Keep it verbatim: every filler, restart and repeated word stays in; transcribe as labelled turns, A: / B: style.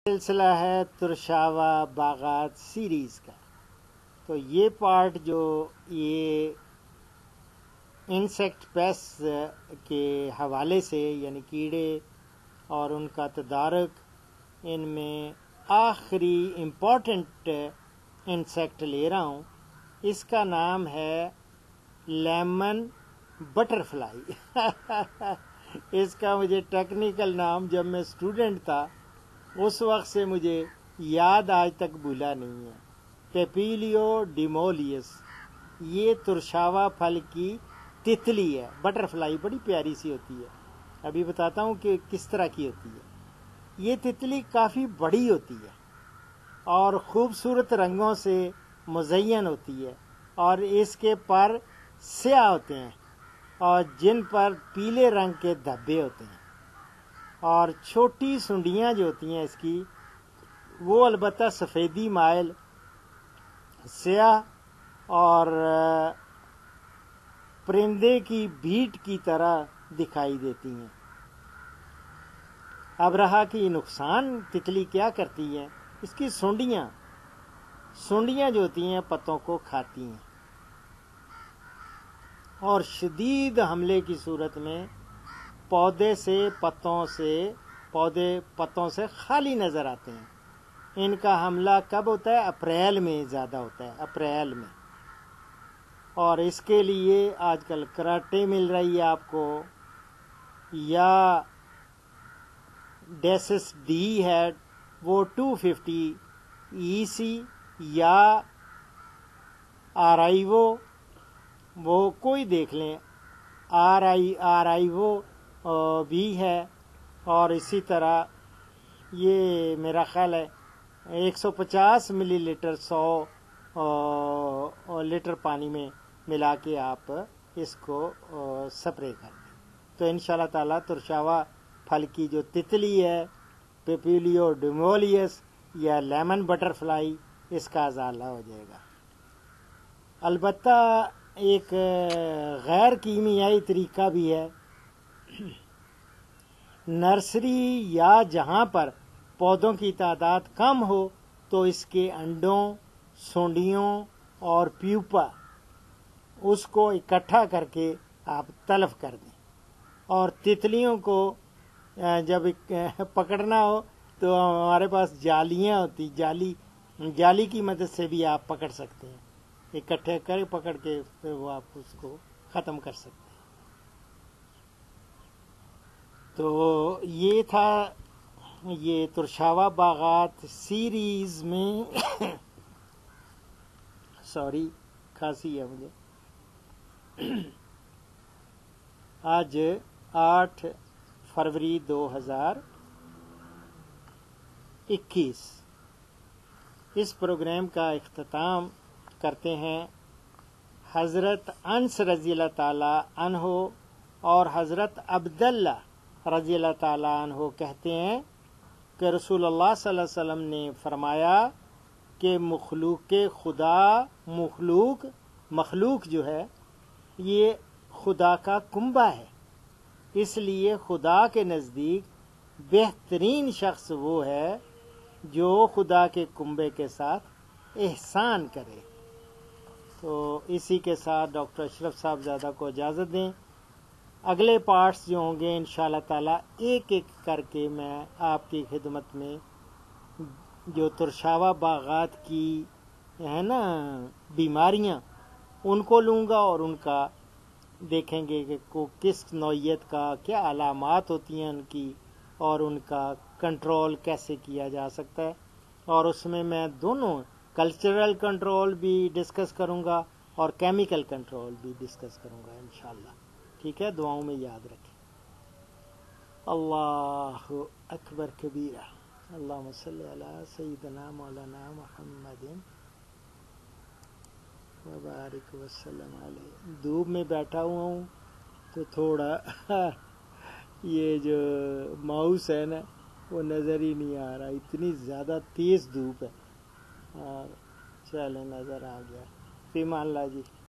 A: سلسلہ ہے ترشاوا باغات سیریز کا. تو یہ پارٹ جو یہ انسیکٹ پیس کے حوالے سے یعنی کیڑے اور ان کا تدارک، ان میں آخری امپورٹنٹ انسیکٹ لے رہا ہوں. اس کا نام ہے لیمن بٹر فلائی. اس کا مجھے ٹیکنیکل نام جب میں اسٹوڈنٹ تھا اس وقت سے مجھے یاد آج تک بھولا نہیں ہے. پیپیلیو ڈیمولیس یہ ترشاوا پھل کی تتلی ہے. بٹر فلائی بڑی پیاری سی ہوتی ہے. ابھی بتاتا ہوں کہ کس طرح کی ہوتی ہے. یہ تتلی کافی بڑی ہوتی ہے اور خوبصورت رنگوں سے مزین ہوتی ہے، اور اس کے پر سیاہ ہوتے ہیں اور جن پر پیلے رنگ کے دھبے ہوتے ہیں، اور چھوٹی سنڈیاں جو ہوتی ہیں اس کی وہ البتہ سفیدی مائل سیاہ اور پرندے کی بھیٹ کی طرح دکھائی دیتی ہیں. اب رہا کہ یہ نقصان تتلی کیا کرتی ہے. اس کی سونڈیاں سونڈیاں جو ہوتی ہیں پتوں کو کھاتی ہیں اور شدید حملے کی صورت میں پودے سے پتوں سے پودے پتوں سے خالی نظر آتے ہیں. ان کا حملہ کب ہوتا ہے؟ اپریل میں زیادہ ہوتا ہے، اپریل میں. اور اس کے لیے آج کل کراٹے مل رہی ہے آپ کو، یا ڈیسس ڈی ہے وہ ٹو ففٹی ای سی، یا آر آئی وہ وہ کوئی دیکھ لیں، آر آئی آر آئی وہ بھی ہے. اور اسی طرح یہ میرا خیال ہے ایک سو پچاس ملی لیٹر سو لیٹر پانی میں ملا کے آپ اس کو سپرے کر دیں تو انشاءاللہ تعالیٰ ترشاوا پھل کی جو تتلی ہے، پیپیلیو ڈیمولیس یا لیمن بٹر فلائی، اس کا ازالہ ہو جائے گا. البتہ ایک غیر کیمیائی طریقہ بھی ہے. نرسری یا جہاں پر پودوں کی تعداد کم ہو تو اس کے انڈوں، سونڈیوں اور پیوپا اس کو اکٹھا کر کے آپ تلف کر دیں. اور تتلیوں کو جب پکڑنا ہو تو ہمارے پاس جالیاں ہوتی، جالی جالی کی مدد سے بھی آپ پکڑ سکتے ہیں. اکٹھے کر پکڑ کے پھر وہ آپ اس کو ختم کر سکتے ہیں. تو یہ تھا یہ ترشاوا باغات سیریز میں سوری کھانسی ہے مجھے. آج آٹھ فروری دو ہزار اکیس. اس پروگرام کا اختتام کرتے ہیں حضرت انس رضی اللہ تعالی عنہ، اور حضرت عبداللہ رضی اللہ تعالیٰ عنہ کہتے ہیں کہ رسول اللہ صلی اللہ علیہ وسلم نے فرمایا کہ مخلوق خدا مخلوق مخلوق جو ہے یہ خدا کا کنبہ ہے. اس لیے خدا کے نزدیک بہترین شخص وہ ہے جو خدا کے کنبے کے ساتھ احسان کرے. تو اسی کے ساتھ ڈاکٹر اشرف صاحب زادہ کو اجازت دیں. اگلے پارٹس جو ہوں گے انشاءاللہ تعالیٰ ایک ایک کر کے میں آپ کی خدمت میں جو ترشاوا باغات کی ہے نا بیماریاں ان کو لوں گا، اور ان کا دیکھیں گے کہ کو کس نوعیت کا کیا علامات ہوتی ہیں ان کی، اور ان کا کنٹرول کیسے کیا جا سکتا ہے. اور اس میں میں دونوں کلچرل کنٹرول بھی ڈسکس کروں گا اور کیمیکل کنٹرول بھی ڈسکس کروں گا انشاءاللہ. ٹھیک ہے، دعاؤں میں یاد رکھیں. اللہ اکبر کبیرہ. اللہم صلی علی سیدنا مولانا محمد وبارک وسلم علیہ. دھوپ میں بیٹھا ہوا ہوں تو تھوڑا یہ جو ماؤس ہے نا وہ نظر ہی نہیں آ رہا، اتنی زیادہ تیز دھوپ ہے. اور چلے نظر آ گیا. فی امان اللہ جی.